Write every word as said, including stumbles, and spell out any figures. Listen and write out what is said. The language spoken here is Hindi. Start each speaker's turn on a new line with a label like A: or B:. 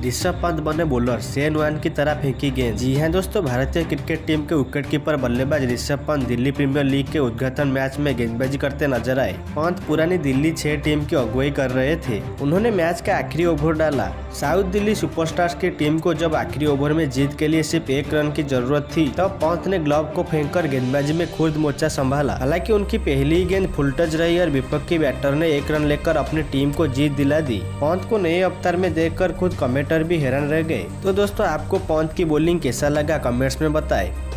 A: ऋषभ पंत बने बॉलर, शेन वॉर्न की तरह फेंकी गेंद। जी हां दोस्तों, भारतीय क्रिकेट टीम के विकेटकीपर बल्लेबाज ऋषभ पंत दिल्ली प्रीमियर लीग के उद्घाटन मैच में गेंदबाजी करते नजर आए। पंत पुरानी दिल्ली छह टीम की अगुवाई कर रहे थे। उन्होंने मैच का आखिरी ओवर डाला। साउथ दिल्ली सुपरस्टार्स की टीम को जब आखिरी ओवर में जीत के लिए सिर्फ एक रन की जरूरत थी, तब पंत ने ग्लव को फेंककर गेंदबाजी में खुद मोर्चा संभाला। हालांकि उनकी पहली ही गेंद फुल टच रही और विपक्षी बैटर ने एक रन लेकर अपनी टीम को जीत दिला दी। पंत को नए अवतार में देखकर खुद कमेंटर भी हैरान रह गए। तो दोस्तों, आपको पंत की बॉलिंग कैसा लगा कमेंट्स में बताएं।